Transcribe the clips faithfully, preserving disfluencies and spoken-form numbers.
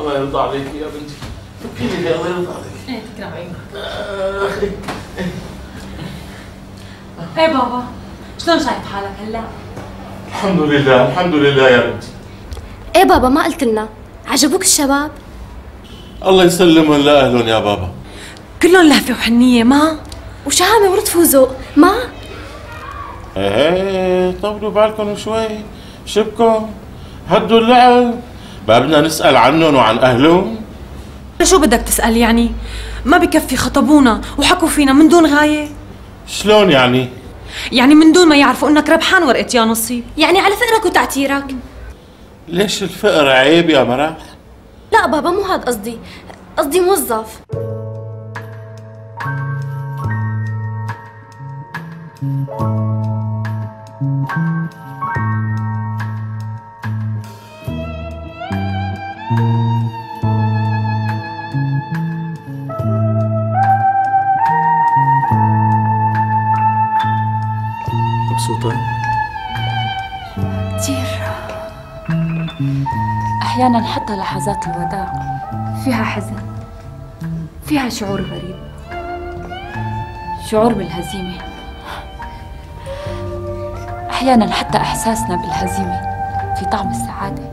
الله يرضى عليك يا بنتي، فكيني لي الله يرضى عليك. ايه تكرم عيونك. اخي ايه بابا، شلون شايف حالك هلا؟ الحمد لله الحمد لله يا بنتي. ايه بابا ما قلت لنا، عجبوك الشباب؟ الله يسلمهم لاهلهم يا بابا. كلهم لهفه وحنيه ما؟ وشهامه ولطف وذوق ما؟ ايه طولوا بالكم شوي، شبكم هدوا اللعب، ما بدنا نسأل عنهم وعن أهلهم؟ شو بدك تسأل يعني؟ ما بكفي خطبونا وحكوا فينا من دون غاية؟ شلون يعني؟ يعني من دون ما يعرفوا انك ربحان ورقة يا نصيب. يعني على فقرك وتعتيرك. ليش الفقر عيب يا مرح؟ لا بابا مو هاد قصدي، قصدي موظف. مبسوطة؟ كثير. أحيانا حتى لحظات الوداع فيها حزن، فيها شعور غريب، شعور بالهزيمة. أحيانا حتى إحساسنا بالهزيمة في طعم السعادة.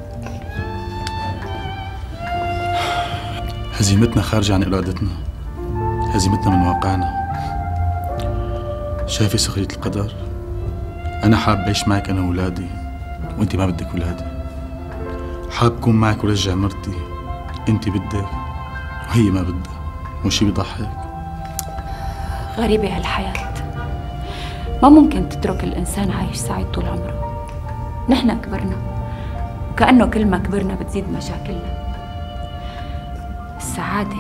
هزيمتنا خارجة عن إرادتنا، هزيمتنا من واقعنا. شايفة سخرية القدر؟ أنا حاب أعيش معك أنا وولادي وأنت ما بدك ولادي. حاب كون معك ورجع مرتي، أنت بدك وهي ما بدها، مو شي بيضحك؟ غريبة هالحياة، ما ممكن تترك الإنسان عايش سعيد طول عمره. نحن كبرنا وكأنه كل ما كبرنا بتزيد مشاكلنا. السعادة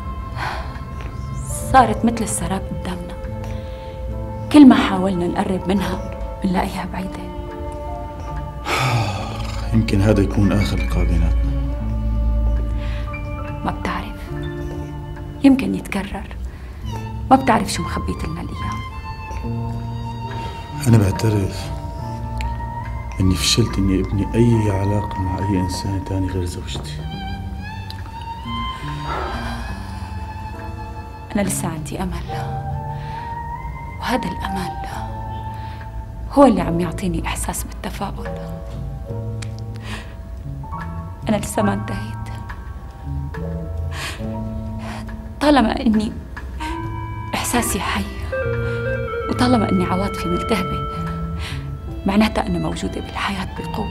صارت مثل السراب قدامنا، كل ما حاولنا نقرب منها بنلاقيها بعيدة. يمكن هذا يكون آخر لقاء بيناتنا. ما بتعرف، يمكن يتكرر. ما بتعرف شو مخبيت لنا الأيام. أنا بعترف إني فشلت إني أبني أي علاقة مع أي إنسان تاني غير زوجتي. أنا لسه عندي أمل، وهذا الأمل هو اللي عم يعطيني إحساس بالتفاؤل. أنا لسه ما انتهيت. طالما إني إحساسي حي، وطالما إني عواطفي ملتهبة، معناتها أنا موجودة بالحياة بقوة.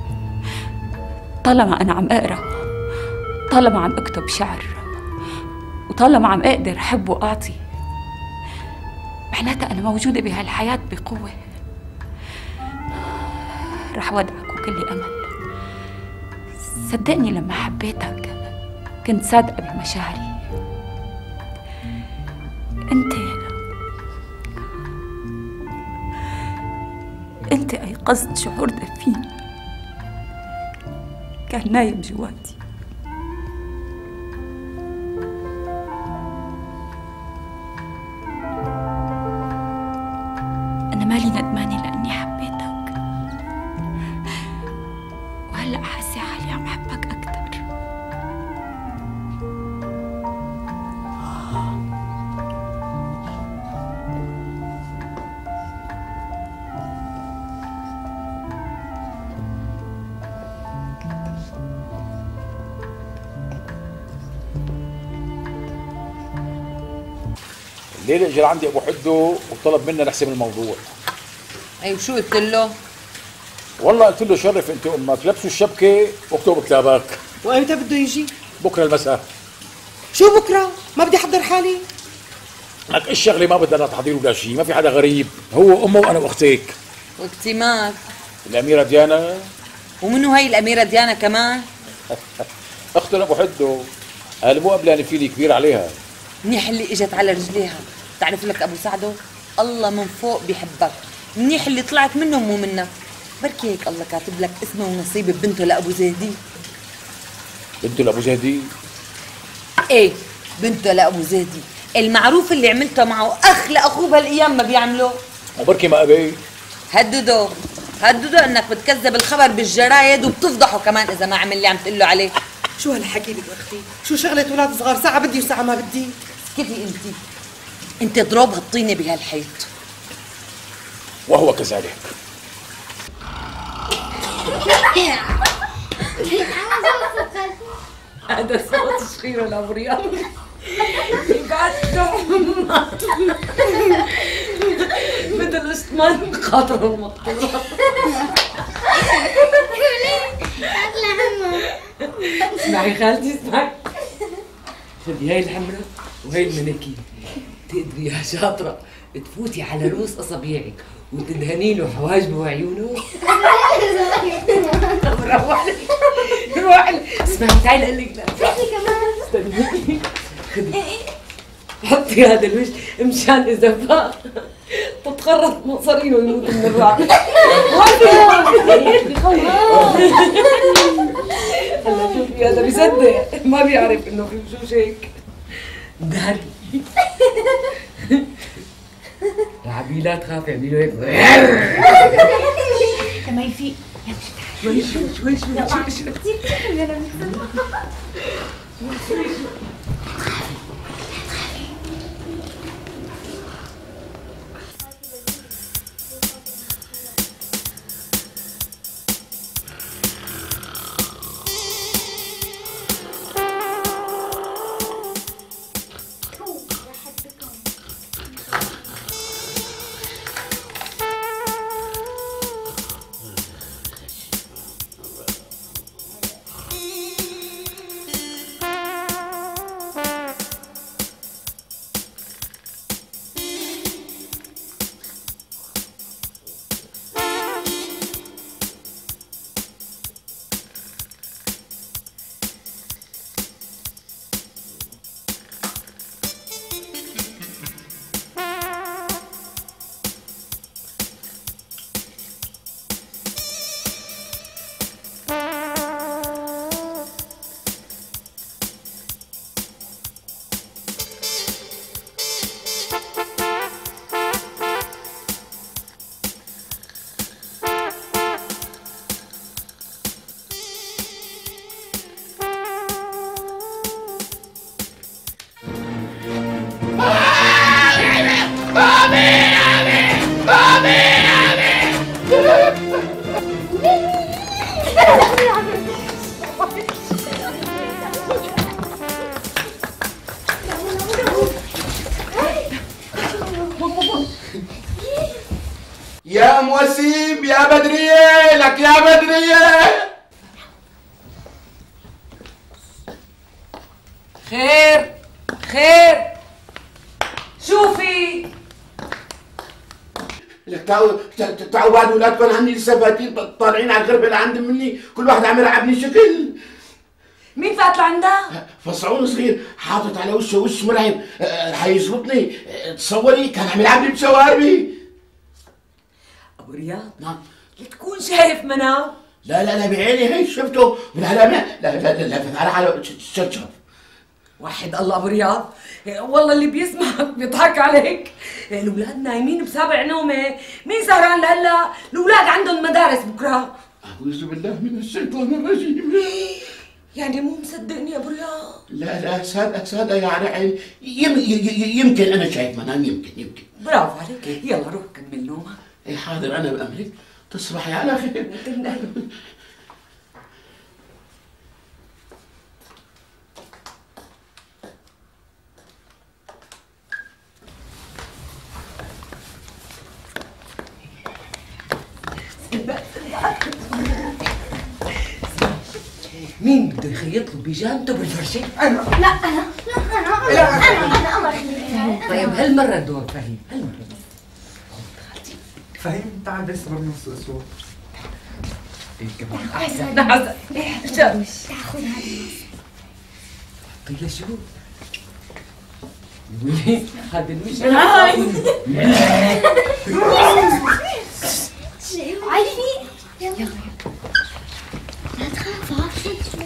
طالما أنا عم أقرأ، طالما عم أكتب شعر، وطالما عم أقدر أحب وأعطي، معناتها أنا موجودة بهالحياة بقوة. رح ودعك وكلي أمل. صدقني لما حبيتك كنت صادقة بمشاعري. أنت أنت أيقظت شعور دفين كان نايم جواتي. أنا مالي ندمانة لأني حبيتك، وهلأ حاسة حالي عم حبك أكتر. الليله اجى عندي ابو حدو وطلب منا نحسم الموضوع. اي وشو قلت له؟ والله قلت له شرف انت امك، لبسوا الشبكه واكتبوا كتابك. وامتى بده يجي؟ بكره المساء. شو بكره؟ ما بدي احضر حالي. لك الشغله ما بدها لا تحضير ولا شيء، ما في حدا غريب، هو امه وانا واختك. واختي مات؟ الاميره ديانا. ومنو هي الاميره ديانا كمان؟ اخت ابو حدو، قال مو قبلاني فيني كبير عليها. منيح اللي اجت على رجليها. بتعرف لك ابو سعدو، الله من فوق بيحبك. منيح اللي طلعت منه مو منك. بركي هيك الله كاتب لك اسمه ونصيب ببنته لابو زيدي. بنته لابو زيدي؟ ايه بنته لابو زيدي، المعروف اللي عملته معه اخ لاخوه بهالايام ما بيعملوه. وبركي ما ابي. هددوا هددوا انك بتكذب الخبر بالجرايد وبتفضحه كمان اذا ما عمل اللي عم تقول له عليه. شو هالحكي لك اختي؟ شو شغلة اولاد صغار، ساعة بدي وساعة ما بدي؟ اسكتي انت، انت ضرب هالطينة بهالحيط. وهو كذلك. هذا صوت شخيره لابو رياض. مثل اشتمان خاطر المقطوره. اسمعي خالتي اسمعي، خذي هاي الحمراء وهي المناكير، تقدري يا شاطره تفوتي على رؤوس اصابعك وتدهني له حواجبه وعيونه. روح لي روح لي. اسمعي تعالي اقول لك. لا استني خذي حطي هذا الوجه مشان اذا فاق تتخرط مصارينه ويموت من الرعب. هلا شوفي هذا بيصدق ما بيعرف انه في وشوش هيك داري. لعبي لا تخافي اعملي له هيك. كما يفيق شوي شوي شوي شوي شوي يا ام وسيم يا بدريه، لك يا بدريه. خير خير شوفي. لك تعوا تعوا بعد اولادكم عني لسه فاتين طالعين على الغربه لعند مني، كل واحد عم يلعبني شكل. مين فات لعندها؟ فصعون صغير حاطط على وشه وش مرعب، حيزبطني. تصوري كان عم يلعبني بشواربي. ابو رياض نعم تكون شايف منام؟ لا لا لا بعيني هيك شفته بالعلامة. لا لا لا لا فتح على شرشر. وحد الله ابو رياض، والله اللي بيسمعك بيضحك عليك. الاولاد نايمين بسابع نومه، مين سهران لهلا؟ الاولاد عندهم مدارس بكره. اعوذ بالله من الشيطان الرجيم. يعني مو مصدقني يا ابو رياض؟ لا لا صدق صدق يا رعيل، يم يمكن انا شايف منام، يمكن يمكن. برافو عليك، يلا روح كمل نومك. اي حاضر انا بامرك، تصبحي على خير. مين بده يخيط له بيجامته بالفرشه؟ انا. لا انا لا انا لا انا انا الله يخليك. طيب هالمره الدور فهيم، هالمره فهيم تعال بس بالنص اسود. ايه كمان احسن احسن. تعال خذ هذا. طيب شو؟ هذا الوجه عايفي يلا لا تخاف عارفه شو.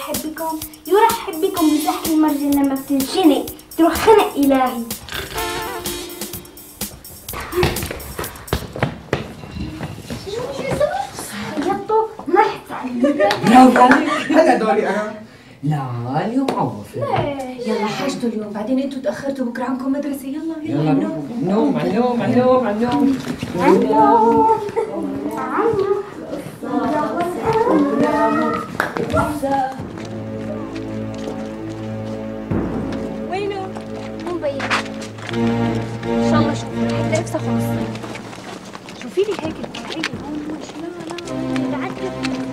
يرحب بكم يرحب بكم بسحر المرجل لما بتنشنق تروح خنق إلهي. يطو نحت برافو عليك. هلا دوري انا. لا اليوم عوفة. يلا حاجته اليوم، بعدين انتوا تاخرتوا بكره عندكم مدرسه. يلا يلا نوم نوم على النوم على النوم على النوم وينه؟ مو مبين. ان شاء الله شوفي حتى افسخ الصين. شوفي لي هيك الفرعين هون. لا لا تعجب.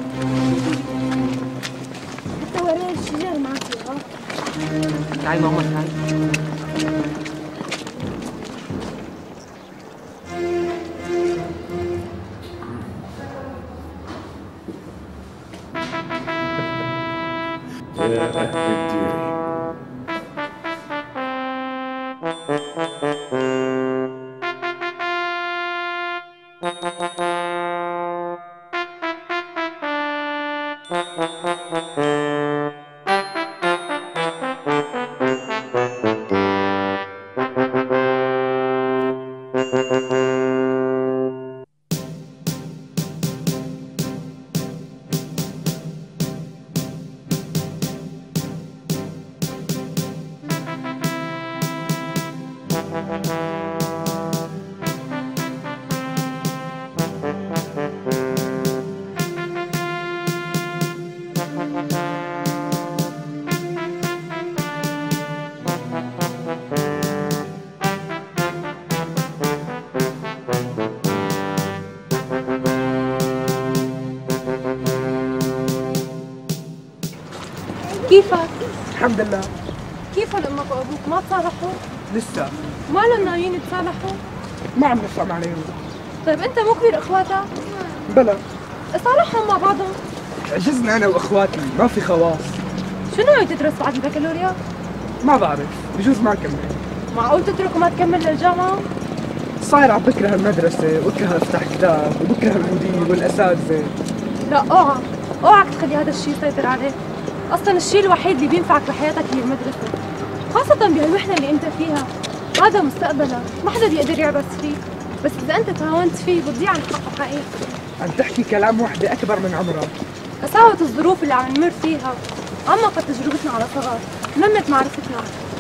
حتى وراء الشجر ما فيها. تعي ماما تعي. يا أهل الديرة كيفك؟ الحمد لله. كيفهم امك وابوك؟ ما تصالحوا؟ لسه ما لهم ناويين يتصالحوا؟ ما عم نفهم عليهم. طيب انت مو كبير اخواتك؟ بلا صالحهم مع بعضهم. عجزنا انا واخواتي، ما في خواص. شو ناوي تدرس بعد البكالوريا؟ ما بعرف، بجوز ما اكمل. معقول تترك وما تكمل للجامعة؟ صاير عم بكره المدرسة، وبكره افتح كتاب، وبكره المدير والاساتذة. لا اوعى، اوعك تخلي هذا الشيء يسيطر عليك. اصلا الشيء الوحيد اللي بينفعك بحياتك هي المدرسة، خاصة بهالوحدة اللي انت فيها. هذا مستقبلك، ما حدا بيقدر يعبث فيه، بس اذا انت تهاونت فيه بتضيع عن حقه حقيقي. عم تحكي كلام وحدة اكبر من عمرها. قساوة الظروف اللي عم نمر فيها عمقت تجربتنا على صغر، نمت معرفتنا.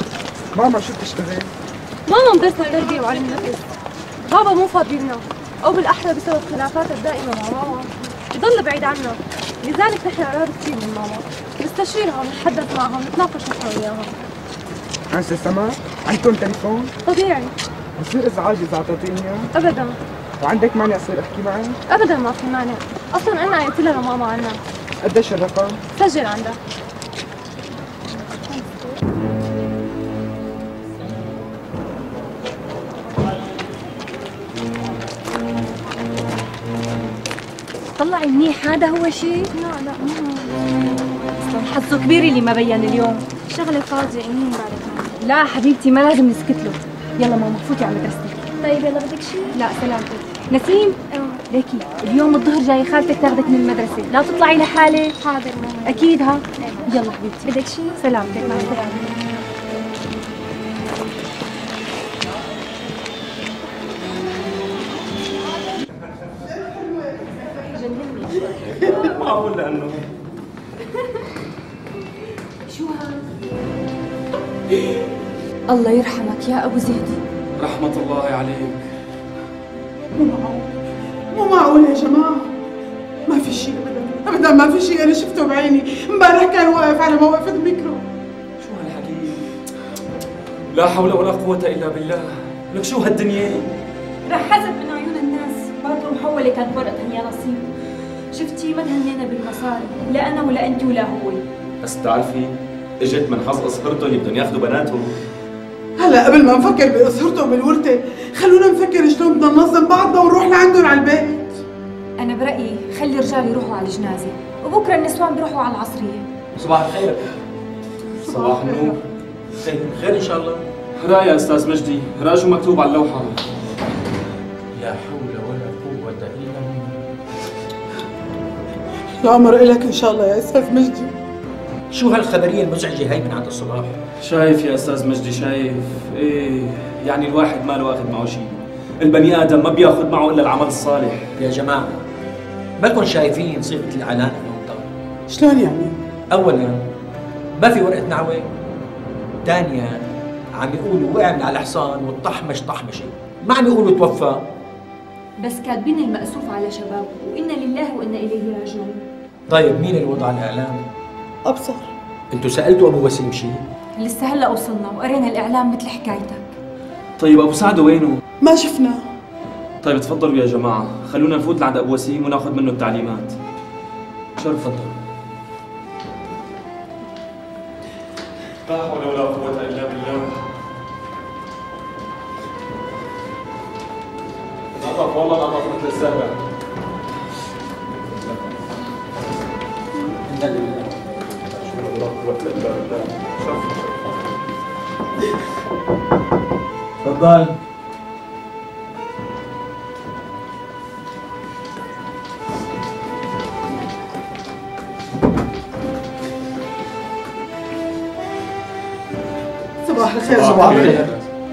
ماما شو بتشتغل؟ ماما مدرسة تربية وعلم نفس. بابا مو فاضي لنا، او بالاحرى بسبب خلافات الدائمة مع ماما بضل بعيد عنا. لذلك نحن قرار كثير من ماما، نستشيرها ونتحدث معها ونتناقش نحن وياها. أنسة سما، عندكم تليفون؟ طبيعي. بصير ازعاج اذا اعطيتيني اياه؟ ابدا. وعندك مانع اصير احكي معك؟ ابدا ما في مانع، اصلا انا قلت لها لماما عنها. قديش الرقم؟ سجل عندها. طلعي منيح، هذا هو شيء؟ لا لا مو اصلا حظه كبير اللي ما بين اليوم. شغلة فاضية يمين بعدك. لا حبيبتي ما لازم نسكت له. يلا ماما فوتي على مدرستك. طيب يلا بدك شيء؟ لا سلامتك. نسيم ليكي اليوم الظهر جاي خالتك تاخذك من المدرسة، لا تطلعي لحالك. حاضر ماما. أكيد ها؟ يلا حبيبتي. بدك شيء؟ سلامتك مع السلامة. معقول لأنه شو هذا؟ الله يرحمك يا أبو زيد. رحمة الله عليك. مو معقول، مو معقول يا جماعة. ما في شيء أبدا، أبدا ما في شيء. أنا شفته بعيني، امبارح كان واقف على موقف الميكرو. شو هالحكي؟ لا حول ولا قوة إلا بالله. لك شو هالدنيا؟ رح حسب من عيون الناس، برضه محولة كانت ورقتها يا نصيب. شفتي ما تهنينا بالمصاري، لا أنا ولا أنت ولا هو. بس بتعرفي اجت من حظ أصهرته اللي بدهم ياخذوا بناتهم. هلا قبل ما نفكر بأسهرته وبالورثة، خلونا نفكر شلون بدنا ننظم بعضنا ونروح لعندهم على البيت. أنا برأيي خلي الرجال يروحوا على الجنازة، وبكرة النسوان بيروحوا على العصرية. صباح الخير. صباح النور. خير خير إن شاء الله. هلا يا أستاذ مجدي، هلا شو مكتوب على اللوحة؟ لا حول ولا قوة إلا بالله. العمر إلك إن شاء الله يا أستاذ مجدي. شو هالخبريه المزعجه هي من عند الصباح؟ شايف يا استاذ مجدي، شايف؟ ايه يعني الواحد ما له اخذ معه شيء، البني ادم ما بياخذ معه الا العمل الصالح. يا جماعه بالكم شايفين صيغه الاعلان المنطقه؟ شلون يعني؟ اولا ما في ورقه نعوه، ثانيا عم يقولوا وقع من على الحصان والطحمش طحمشه، ما عم يقولوا توفى. بس كاتبين المأسوف على شباب وإنا لله وإنا إليه راجعون. طيب مين اللي وضع الاعلان؟ ابصر. انتوا سالتوا ابو وسيم شيء؟ لسه هلا وصلنا وقرينا الإعلان مثل حكايتك. طيب ابو سعد وينه؟ ما شفناه. طيب تفضلوا يا جماعه، خلونا نفوت لعند ابو وسيم وناخذ منه التعليمات. شرف. تفضل. لا حول ولا قوة إلا بالله. نظف والله نظف مثل السابع. إنا لله. لا قوة إلا بالله. شرف. تفضل. صباح الخير. صباح الخير.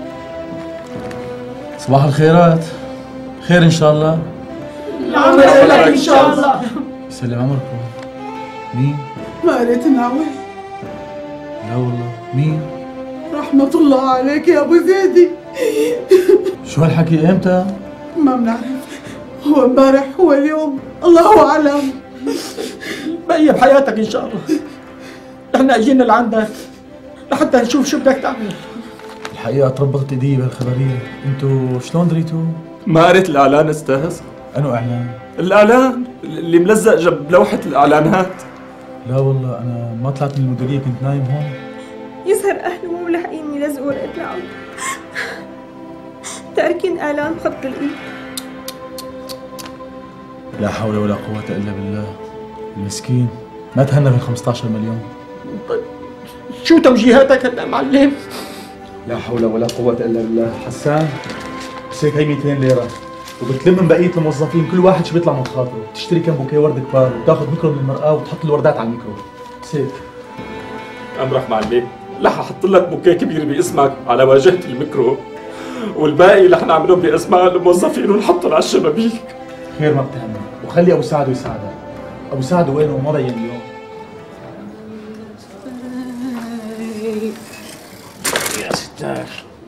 صباح الخيرات. خير ان شاء الله. نعم لك ان شاء الله. يسلم عمركم. مين؟ ما قريت النعوة. لا والله. مين؟ رحمة الله عليك يا ابو زيدي. شو هالحكي امتى؟ ما بنعرف، هو امبارح هو اليوم، الله اعلم. بقي بحياتك ان شاء الله. نحن اجينا لعندك لحتى نشوف شو بدك تعمل. الحقيقة طربقت ايدي بهالخبرية، انتو شلون دريتوا؟ ما قريت الإعلان استاذ؟ أنو إعلان؟ الإعلان اللي ملزق جنب لوحة الإعلانات. لا والله أنا ما طلعت من المديرية، كنت نايم هون. يظهر أهله مو ملاحقين يلزقوا ورقة العقد، تاركين إعلان بخط الإيد. لا حول ولا قوة إلا بالله. المسكين ما تهنى بال خمسطعش مليون. شو توجيهاتك هلا معلم؟ لا حول ولا قوة إلا بالله. حسان بس هيك هي مئتين ليرة وبتلم من بقية الموظفين كل واحد شو بيطلع من خاطره، بتشتري كم بوكيه ورد كبار وبتاخذ ميكرو من المرآة وتحط الوردات على الميكرو. بس هيك. أمرح معلم، رح أحط لك بوكيه كبير باسمك على واجهة الميكرو، والباقي رح نعملهم بأسماء الموظفين ونحطهم على الشبابيك. خير ما بتهمني، وخلي أبو سعد يساعدك. أبو سعد وينه ما بين اليوم. يا ستار.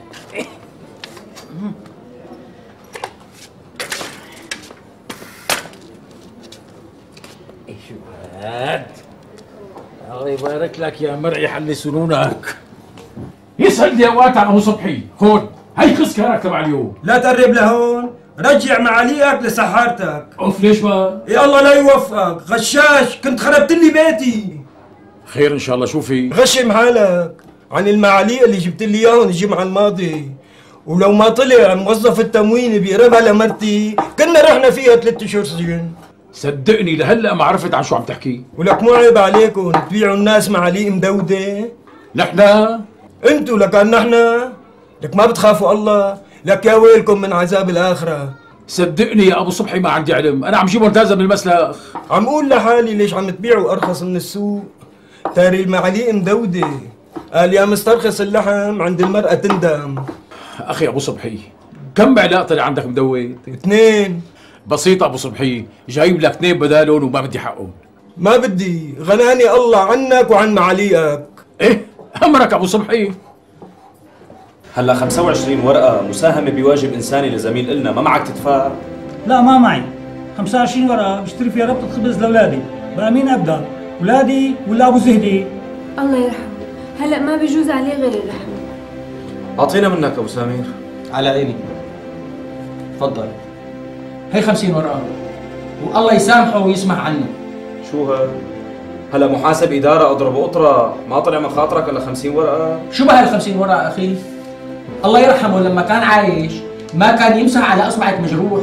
ايش هاد؟ الله يبارك لك يا مرعي، حل سنونك. يسعد لي اوقات على ابو صبحي، خذ هي خسكرك تبع اليوم. لا تقرب لهون، رجع معاليك لسحارتك. اوف ليش ما؟ يا الله لا يوفقك، غشاش، كنت خربت لي بيتي. خير ان شاء الله. شو في؟ غشم حالك عن المعاليق اللي جبت لي اياهم الجمعه الماضيه، ولو ما طلع موظف التموين بيقربها لمرتي كنا رحنا فيها ثلاث اشهر سجن. صدقني لهلا ما عرفت عن شو عم تحكي. ولك مو عيب عليكم تبيعوا الناس معاليق مدوده؟ نحن؟ انتوا لكان نحن؟ لك ما بتخافوا الله؟ لك يا ويلكم من عذاب الاخره. صدقني يا ابو صبحي ما عندي علم، انا عم جيبهم تازه من المسلخ. عم قول لحالي ليش عم تبيعوا ارخص من السوق؟ تاري المعاليق مدوده، قال يا مسترخص اللحم عند المرأة تندم. اخي ابو صبحي كم بعلاق طلع عندك مدود؟ اثنين. بسيط ابو صبحي، جايب لك اثنين بدالهم وما بدي حقهم. ما بدي، غناني الله عنك وعن معاليقك. ايه امرك ابو صبحي. هلا خمسة وعشرين ورقة مساهمة بواجب إنساني لزميل إلنا، ما معك تدفع؟ لا ما معي. خمسة وعشرين ورقة بشتري فيها ربطة خبز لأولادي، بقى مين أبدأ؟ أولادي ولا أبو زهدي؟ الله يرحمه، هلا ما بيجوز عليه غير اللحم. أعطينا منك أبو سمير. على عيني. تفضل. هي خمسين ورقة، والله يسامحه ويسمح عنه. شو ها؟ هلا محاسب إدارة أضرب قطرة، ما طلع من خاطرك إلا خمسين ورقة؟ شو بها ال خمسين ورقة أخي؟ الله يرحمه لما كان عايش ما كان يمسح على اصبعك مجروح.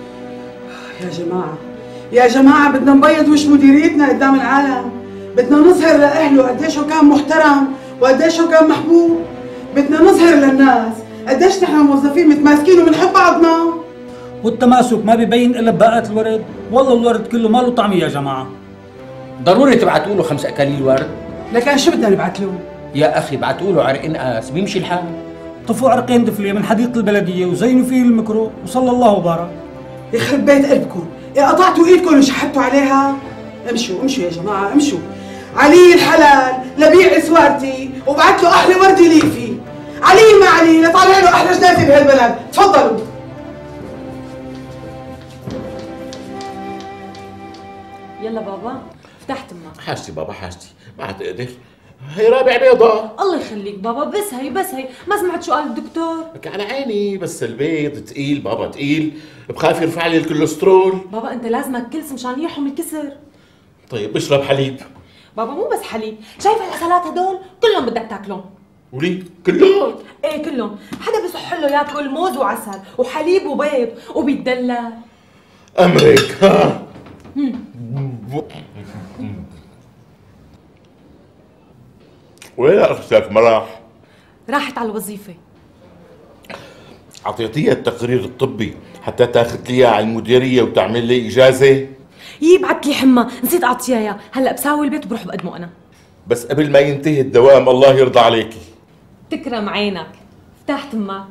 يا جماعه يا جماعه بدنا نبيض وش مديريتنا قدام العالم، بدنا نظهر لاهله قديش هو كان محترم وقديش هو كان محبوب، بدنا نظهر للناس قديش نحن موظفين متماسكين وبنحب بعضنا. والتماسك ما بيبين الا بباقات الورد، والله الورد كله ما له طعم يا جماعه. ضروري تبعتوا له خمس اكاليل ورد. لكن شو بدنا نبعث له؟ يا اخي بعتوا له عرق انقاس بيمشي الحال. طفوا عرقين دفليه من حديقه البلديه وزينوا فيه الميكرو وصلى الله وبارك. يخرب بيت قلبكم، إيه قطعتوا ايدكم وشحتوا عليها؟ امشوا امشوا يا جماعه امشوا. علي الحلال لبيع اسوارتي وبعت له احلى وردي ليفي. علي ما علي لطالع له احلى جنازه بهالبلد، تفضلوا. يلا بابا فتحت امك. حاجتي بابا حاجتي، ما عاد اقدر. هي رابع بيضة. الله يخليك بابا، بس هي بس هي، ما سمعت شو قال الدكتور؟ لك على عيني، بس البيض تقيل بابا تقيل، بخاف يرفع لي الكوليسترول. بابا انت لازمك كلس مشان يرحم الكسر. طيب بشرب حليب. بابا مو بس حليب، شايف العسلات هدول كلهم بدك تاكلهم. وليه؟ كلهم؟ ايه كلهم، حدا بصح له ياكل موز وعسل وحليب وبيض وبيتدلع. امرك ها. وين اختك مراح؟ راحت على الوظيفة. اعطيتيها التقرير الطبي حتى تاخذ لي اياه على المديرية وتعمل لي اجازة؟ يبعت لي حمى، نسيت اعطيها اياه، هلا بساوي البيت وبروح بقدمه انا. بس قبل ما ينتهي الدوام الله يرضى عليكي. تكرم عينك، فتحت امك.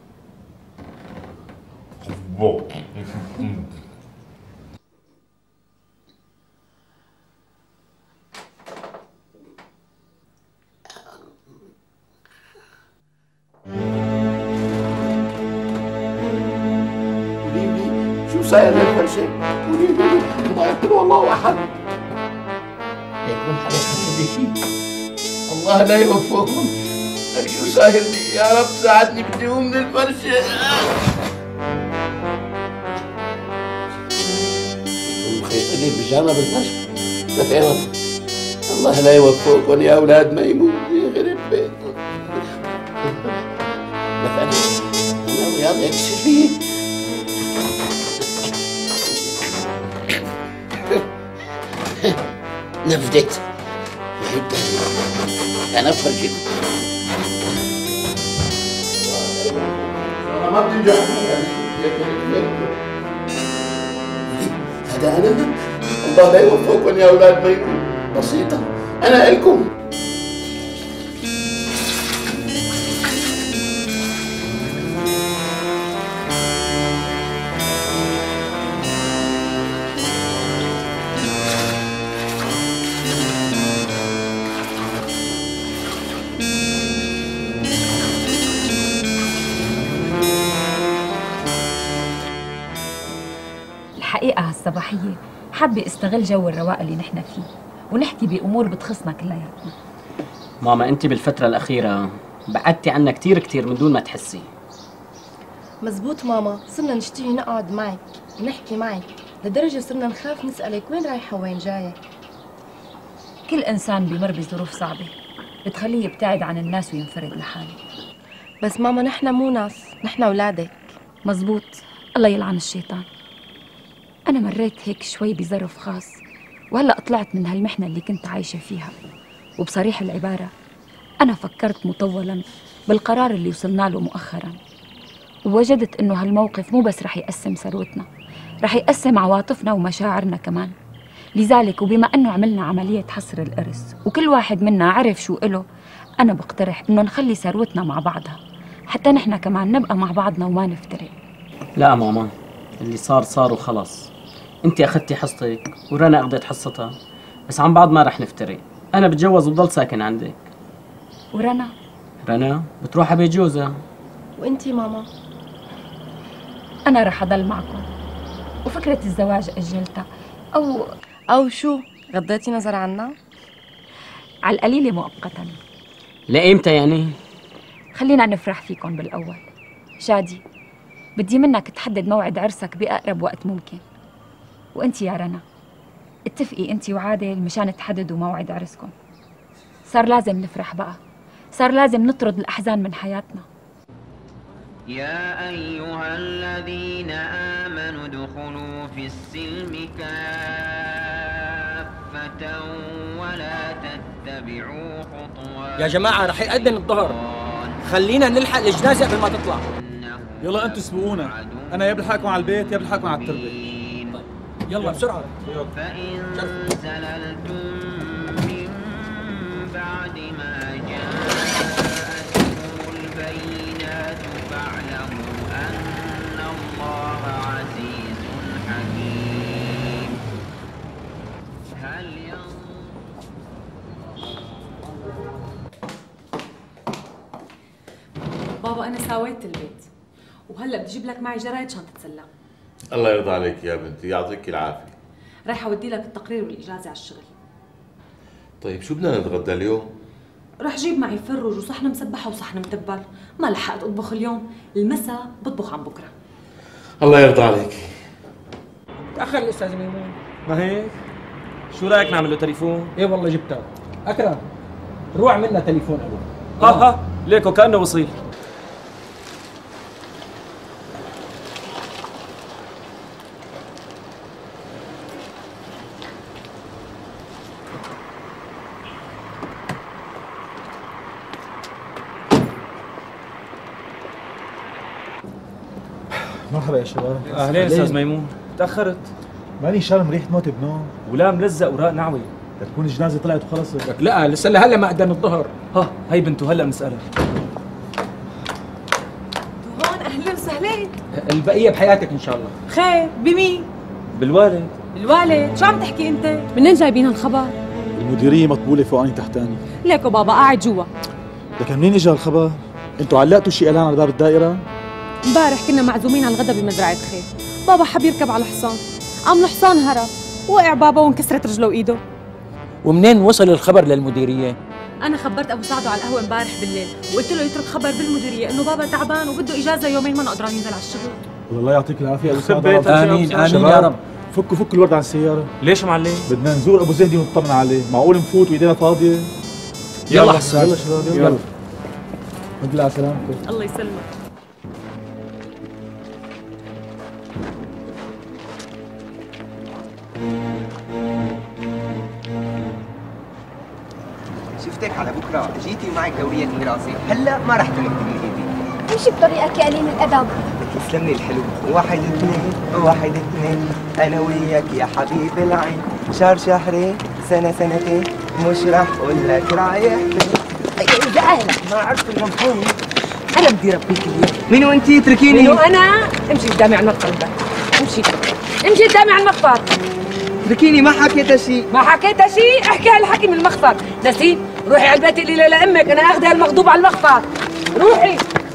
شو صاير للفرشة؟ قولي لي ما يقول والله احد. يكون حدا خفي شيء. الله لا يوفقكم. شو صاير لي؟ يا رب ساعدني بدي اقوم من الفرشة. يكون مخيطني بيجامة بالفرشة. لا يا رب. الله لا يوفقكم يا اولاد ما يموت يخرب بيتكم. لك انا انا رياض اكشف فيه. نفدت انا فرجيك. انا ما بتنجح هذا انا. الله لا يوفقكم يا اولاد ما يكون بسيطه. انا الكم. الحقيقة هالصباحية حابة استغل جو الرواق اللي نحن فيه ونحكي بأمور بتخصنا كلياتنا. ماما انت بالفترة الأخيرة بعدتي عنا كتير كتير من دون ما تحسي. مزبوط ماما، صرنا نشتهي نقعد معك ونحكي معك لدرجة صرنا نخاف نسألك وين رايحة وين جاية. كل إنسان بيمر بظروف صعبة بتخليه يبتعد عن الناس وينفرد لحاله. بس ماما نحن مو ناس، نحن أولادك. مزبوط، الله يلعن الشيطان. أنا مريت هيك شوي بظرف خاص وهلأ طلعت من هالمحنة اللي كنت عايشة فيها، وبصريح العبارة أنا فكرت مطولاً بالقرار اللي وصلنا له مؤخراً، ووجدت إنه هالموقف مو بس رح يقسم ثروتنا، رح يقسم عواطفنا ومشاعرنا كمان. لذلك وبما إنه عملنا عملية حصر الإرث وكل واحد منا عرف شو إله، أنا بقترح إنه نخلي ثروتنا مع بعضها حتى نحن كمان نبقى مع بعضنا وما نفترق. لا ماما، اللي صار صار وخلص. انت اخذتي حصتك ورنا اخذت حصتها، بس عن بعض ما رح نفترق. انا بتجوز وبضل ساكن عندك. ورنا؟ رنا بتروح على بيت جوزها. وانتي ماما؟ انا رح اضل معكم، وفكرة الزواج اجلتها او او شو؟ غضيتي نظر عنا؟ على القليلة مؤقتا. لإمتى يعني؟ خلينا نفرح فيكم بالاول. شادي، بدي منك تحدد موعد عرسك بأقرب وقت ممكن. وانتي يا رنا اتفقي انتي وعادل مشان تحددوا موعد عرسكم. صار لازم نفرح بقى، صار لازم نطرد الأحزان من حياتنا. يا أيها الذين آمنوا ادخلوا في السلم كافة ولا تتبعوا خطوات. يا جماعة رح يأذن الظهر، خلينا نلحق الجنازة قبل ما تطلع. يلا انتوا سبقونا، انا يا بلحقكم على البيت يا بلحقكم على التربة. يلا بسرعة. فإن زللتم من بعد ما جاءتهم البينات فاعلموا أن الله عزيز حكيم. هل بابا أنا ساويت البيت وهلا بدي أجيب لك معي جرايد عشان تتسلى. الله يرضى عليك يا بنتي، يعطيك العافية. رايحة أودي لك التقرير والإجازة على الشغل. طيب شو بدنا نتغدى اليوم؟ رح جيب معي فرج وصحن مسبحة وصحن متبل، ما لحقت أطبخ اليوم، المساء بطبخ عن بكرة. الله يرضى عليك. تأخر الأستاذ ميمون. ما هيك؟ شو رأيك نعمل له تليفون؟ إيه والله جبتها. أكرم روح منا تليفون أبوه. ها ها ليكو كأنه وصيل. مرحبا يا شباب. اهلين استاذ ميمون، تاخرت. ماني شارم ريحه موت بنوم. ولا ملزق اوراق نعوي. تكون الجنازه طلعت وخلصت. لك لا لسه هلا ما أذن الظهر. ها هي بنته هلا بنسألها. هون أهلا وسهلا. البقية بحياتك إن شاء الله. خير بمين؟ بالوالد. الوالد؟ شو عم تحكي أنت؟ منين جايبين هالخبر؟ المديريه مطبوله فوقاني تحتاني. ليكو بابا قاعد جوا. لكن منين اجى الخبر؟ انتوا علقتوا شي اعلان على باب الدائره؟ امبارح كنا معزومين على الغدا بمزرعة خير، بابا حب يركب على الحصان، قام الحصان هرب، وقع بابا وانكسرت رجله وايده. ومنين وصل الخبر للمديرية؟ أنا خبرت أبو سعد على القهوة امبارح بالليل، وقلت له يترك خبر بالمديرية إنه بابا تعبان وبده إجازة يومين ما قدران ينزل على الشغل. الله يعطيك العافيه ابو سعد. آمين آمين يا رب. فكوا فكوا الورد عن السياره. ليش معلم؟ بدنا نزور ابو زيدي ونطمن عليه، معقول نفوت وايدينا فاضيه؟ يلا حسان. يلا شباب يلا. يلا. الحمد لله على سلامتك. الله يسلمك. شفتك على بكره جيتي ومعك دوريه الميراثي، هلا ما رح تلك تمهيدي. امشي بطريقك يا قليل الادب. تسلم لي الحلو. واحد اثنين واحد اثنين انا وياك يا حبيب العين، شهر شهرين سنه سنتين مش رح اقول لك رايح فين. يا اهلا ما عرفت المفهوم. انا بدي ربيك اليوم. مين وانتي اتركيني؟ منو انا؟ امشي قدامي على المقطر ده. امشي امشي قدامي على المقطر. اتركيني ما حكيت شيء. ما حكيت شيء؟ احكي هالحكي من المخطر. نسيت؟ روحي على البيت اللي لامك، انا اخذها المغضوب على المخطر. روحي.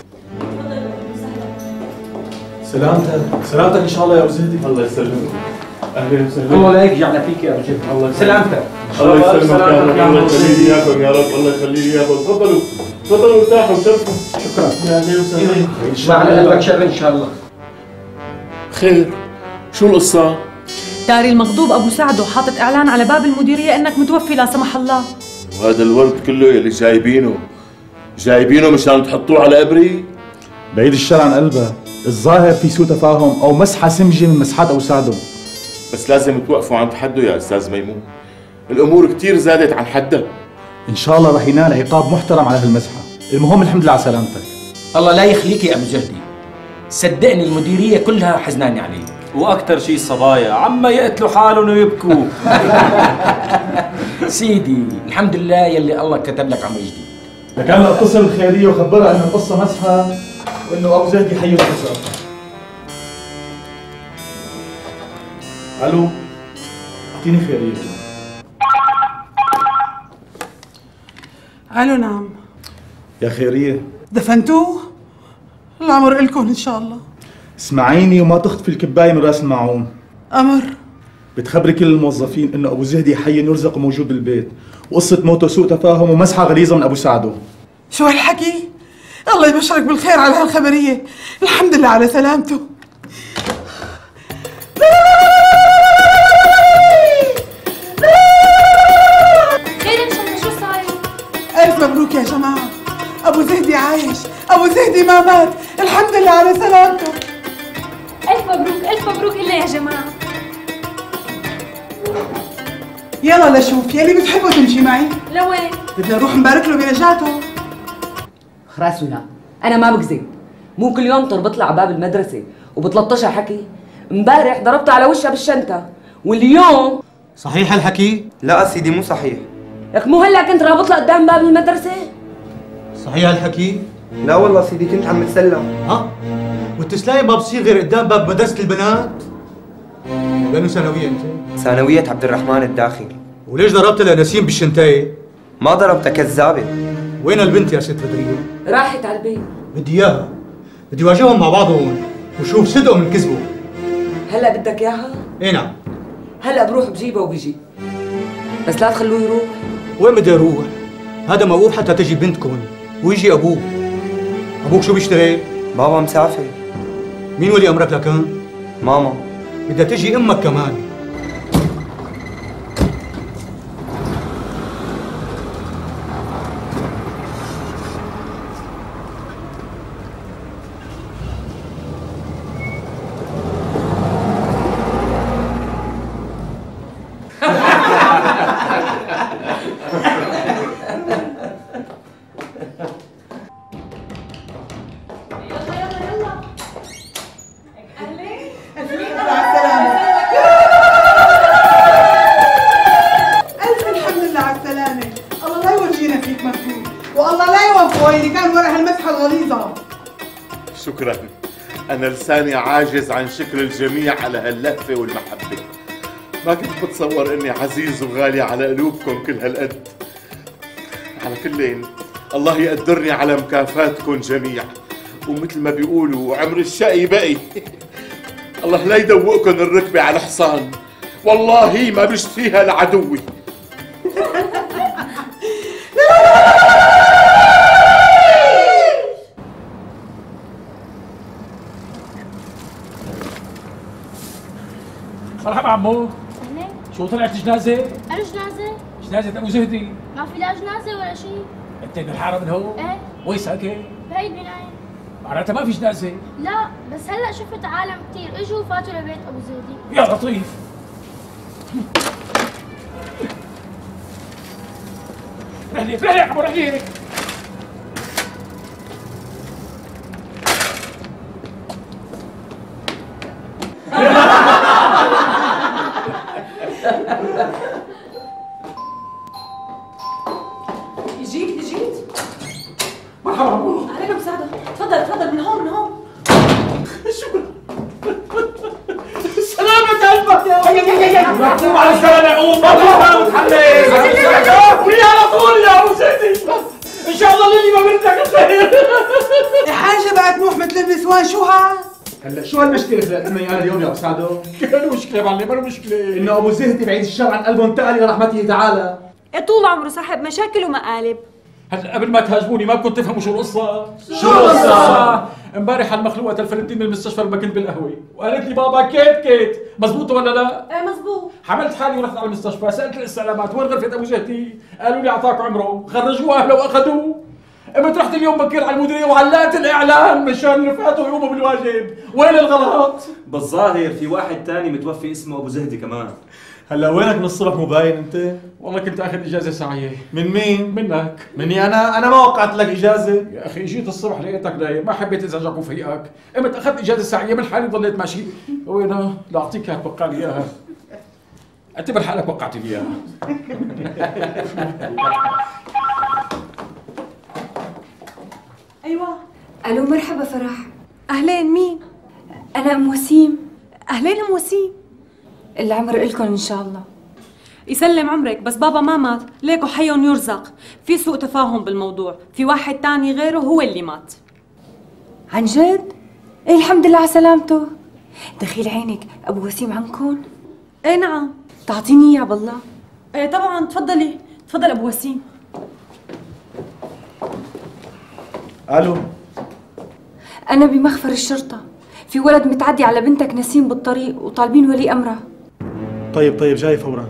سلامتك سلامتك ان شاء الله يا ابو زيدي. الله يسلمك. اهلا وسهلا. الله لا يرجع فيك يا ابو جد. الله سلامتك. الله يسلمك يا رب. الله يخلي لي اياكم يا رب. الله يخلي لي اياكم. تفضلوا تفضلوا ارتاحوا وشرفوا. شكرا. يا اهلا وسهلا. ما على قلبك شر ان شاء الله. خير شو القصه؟ داري المغضوب ابو سعد وحاطط اعلان على باب المديريه انك متوفي لا سمح الله. وهذا الورد كله يلي جايبينه جايبينه مشان تحطوه على قبري؟ بعيد الشر عن قلبها، الظاهر في سوء تفاهم او مسحه سمجه من مسحات ابو سعدو. بس لازم توقفوا عند حده يا استاذ ميمون، الامور كثير زادت عن حدها. ان شاء الله رح ينال عقاب محترم على هالمسحه، المهم الحمد لله على سلامتك. الله لا يخليك يا ابو زهدي، صدقني المديريه كلها حزنانه عليك. واكثر شيء الصبايا عما يقتلوا حالهم ويبكوا. سيدي الحمد لله يلي الله كتب لك عمر جديد. لك انا اتصل بالخيريه وخبرها انه القصه مسحه وانه ابو زهدي حي وخسر. الو اعطيني خيريه. الو نعم. يا خيريه دفنتوه؟ العمر إلكم ان شاء الله. اسمعيني وما تخطفي الكبايه من راس المعون. امر. بتخبري كل الموظفين انه ابو زهدي حي يرزق وموجود بالبيت، وقصه موته سوء تفاهم ومسحه غليظه من ابو سعدو. شو هالحكي؟ الله يبشرك بالخير على هالخبريه، الحمد لله على سلامته. خير ان شاء الله، شو صاير؟ الف مبروك يا جماعه، ابو زهدي عايش، ابو زهدي ما مات، الحمد لله على سلامته. الف مبروك الف مبروك لنا يا جماعه. يلا لشوف يلي بتحبوا تمشي معي. لوين؟ بدنا نروح نبارك له بنجاته. خلاص ولا انا ما بكذب، مو كل يوم تربط لها على باب المدرسه وبتلطشها حكي. امبارح ضربتها على وشها بالشنطه، واليوم صحيح الحكي؟ لا سيدي مو صحيح. لك مو هلا كنت رابط لها قدام باب المدرسة؟ صحيح هالحكي؟ لا والله سيدي كنت عم بتسلم. ها؟ والتسلاية ما بتصير غير قدام باب مدرسة البنات؟ لأنه ثانوية أنت؟ ثانوية عبد الرحمن الداخل. وليش ضربت لنسيم بالشنتاية؟ ما ضربتها كذابة. وين البنت يا ست بدرية؟ راحت على البيت. بدي إياها. بدي واجههم مع بعضهم وشوف صدقوا من كذبوا. هلا بدك إياها؟ إيه نعم. هلا بروح بجيبها وبيجي. بس لا تخلوه يروح. وين بدي أروح؟ هذا موقوف حتى تجي بنتكم ويجي أبوه. أبوك شو بيشتغل؟ بابا مسافر. مين ولي أمرك لكان؟ ماما. بدها تجي أمك كمان. شكرا. أنا لساني عاجز عن شكر الجميع على هاللهفة والمحبة. ما كنت بتصور إني عزيز وغالي على قلوبكم كل هالقد. على كلين الله يقدرني على مكافاتكم جميع، ومثل ما بيقولوا عمر الشقي بقي. الله لا يدوقكم الركبة على حصان، والله ما بشتيها لعدوي. مرحبا عمو. اهلين. شو طلعت جنازة؟ أنا جنازة؟ جنازة أبو زهدي. ما في لا جنازة ولا شيء. أنت من الحارة من هون؟ إيه. وين ساكن؟ بعيد بنايم. معناتها ما في جنازة. لا بس هلا شفت عالم كثير اجوا وفاتوا لبيت أبو زهدي. يا لطيف. رحليك رحليك عمو رحليك. جيت جيت. مرحبا عمو. علينا مساعدة. تفضل تفضل من هون من هون. شكرا. سلامة قلبك يا ولد. مكتوب على السلامة. قوم مبروك وتحمس. ويا على طول يا ابو زيدي. ان شاء الله اللي ما بدك خير. يا حاجة بقى طموح مثل النسوان. شو هاد؟ هلا شو هالمشكلة خلقت لنا اياها اليوم يا ابو سعدو؟ كان مشكلة معلم، ما مشكلة. انه ابو زهدي بعيد الشر عن قلبه انتقل الى رحمته تعالى. طول عمره صاحب مشاكل ومقالب. هلا قبل ما تهاجموني ما كنت تفهموا شو القصة؟ شو القصة؟ امبارح المخلوقة الفلنتين من المستشفى لما كنت بالقهوة وقالت لي بابا كيت كيت، مزبوط ولا لا؟ ايه مزبوط. حملت حالي ورحت على المستشفى، سألت الاستعلامات وين غرفة ابو جهدي؟ قالوا لي اعطاك عمره، خرجوه اهله واخذوه. قمت رحت اليوم بكير على المديرية وعلقت الاعلان مشان رفقاته يقوموا بالواجب، وين الغلط؟ بالظاهر في واحد تاني متوفي اسمه ابو زهدي كمان. هلا وينك من الصبح مو باين انت؟ والله كنت اخذ اجازة ساعية. من مين؟ منك. مني انا؟ انا ما وقعت لك اجازة. يا اخي جيت الصبح لقيتك نايم، ما حبيت ازعجك وفيقك، قمت اخذت اجازة ساعية من حالي ضليت ماشي. وينها؟ لاعطيك اياها توقع لي اياها. اعتبر حالك وقعت لي اياها. ايوه. الو مرحبا فرح. اهلين مين؟ انا ام وسيم. اهلين ام وسيم. العمر إلكن ان شاء الله. يسلم عمرك، بس بابا ما مات، ليكو حي يرزق. في سوء تفاهم بالموضوع، في واحد تاني غيره هو اللي مات. عن جد؟ ايه الحمد لله على سلامته. دخيل عينك ابو وسيم عنكم؟ ايه نعم. تعطيني اياه بالله. ايه طبعا، تفضلي تفضل ابو وسيم. الو. انا بمخفر الشرطة، في ولد متعدي على بنتك نسيم بالطريق وطالبين ولي امرها. طيب طيب جاي فورا.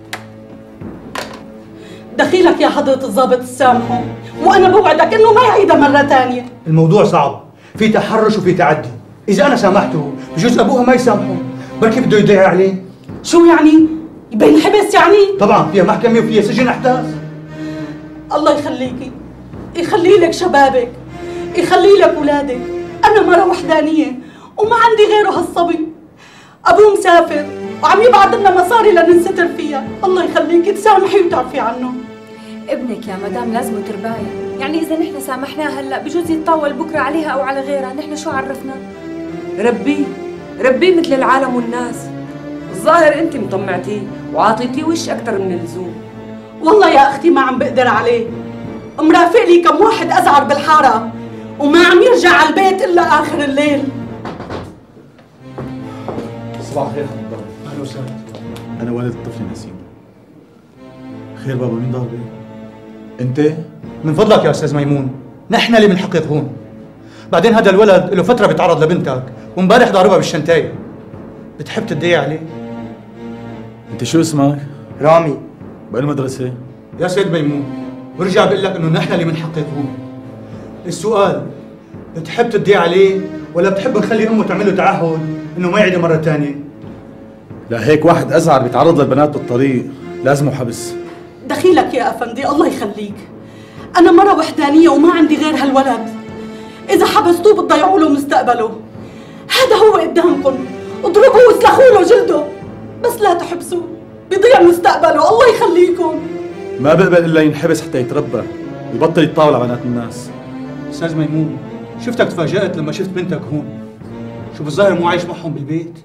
دخيلك يا حضرة الضابط السامحه، وانا بوعدك انه ما يعيدها مرة ثانية. الموضوع صعب، في تحرش وفي تعدي، إذا أنا سامحته بجوز أبوها ما يسامحه، بركي بده يدعي عليه. شو يعني؟ يبين حبس يعني؟ طبعا فيها محكمة وفيها سجن أحداث. الله يخليكي، يخلي لك شبابك، يخلي لك أولادك. أنا مرة وحدانية وما عندي غيره هالصبي. أبوه مسافر وعم يبعث لنا مصاري لننستر فيها، الله يخليكي تسامحي وتعفي عنه. ابنك يا مدام لازم تربايه، يعني إذا نحن سامحناه هلا بجوز يتطاول بكرة عليها أو على غيرها، نحن شو عرفنا؟ ربيه ربيه مثل العالم والناس. الظاهر انت مطمعتيه وعاطيتيه وش اكثر من اللزوم. والله يا اختي ما عم بقدر عليه، مرافق لي كم واحد ازعر بالحاره وما عم يرجع على البيت الا اخر الليل. صباح الخير حضرتك. اهلا وسهلا. انا والد الطفل نسيم. خير بابا، مين ضاربك؟ انت؟ من فضلك يا استاذ ميمون، نحن اللي بنحقق هون. بعدين هذا الولد له فتره بيتعرض لبنتك وامبارح ضاربها بالشنتايه. بتحب تدعي عليه؟ انت شو اسمك؟ رامي. بأي مدرسة؟ يا سيد ميمون، برجع بقول لك انه نحن اللي بنحقق هون. السؤال بتحب تدعي عليه ولا بتحب نخلي امه تعمل له تعهد انه ما يعيدها مره ثانيه؟ لا هيك واحد ازعر بيتعرض للبنات بالطريق لازمه حبس. دخيلك يا افندي الله يخليك، انا مره وحدانيه وما عندي غير هالولد، اذا حبستوه بتضيعوا له مستقبله. هذا هو قدامكم، اضربوه واسلخوا له جلده، بس لا تحبسوه بيضيع مستقبله. الله يخليكم. ما بقبل الا ينحبس حتى يتربى ويبطل يتطاول على بنات الناس. استاذ ميمون، شفتك تفاجأت لما شفت بنتك هون. شو بالظاهر مو عايش معهم بالبيت؟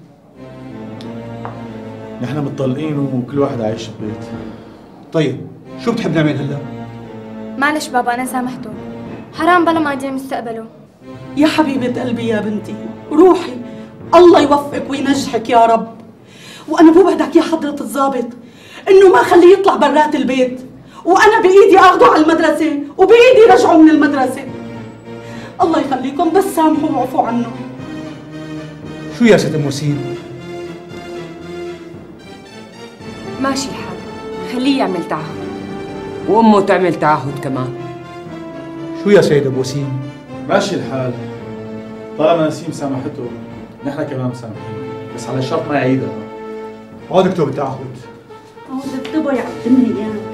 نحن متطلقين وكل واحد عايش ببيت. طيب شو بتحب نعمل هلا؟ معلش بابا انا سامحته، حرام بلا ما يضيع مستقبله. يا حبيبة قلبي يا بنتي، روحي الله يوفقك وينجحك يا رب. وانا بوعدك يا حضرة الضابط انه ما خليه يطلع برات البيت، وانا بايدي اخذه على المدرسة وبايدي رجعه من المدرسة. الله يخليكم بس سامحوا وعفوا عنه. شو يا ست ام وسيم؟ ماشي الحال، خليه يعمل تعهد وامه تعمل تعهد كمان. شو يا سيد ابو وسيم؟ ماشي الحال، طالما نسيم سامحته نحن كمان مسامحين، بس على شرط ما يعيدها. عود اكتب التعهد. عود اكتبه يا عبد المنيان.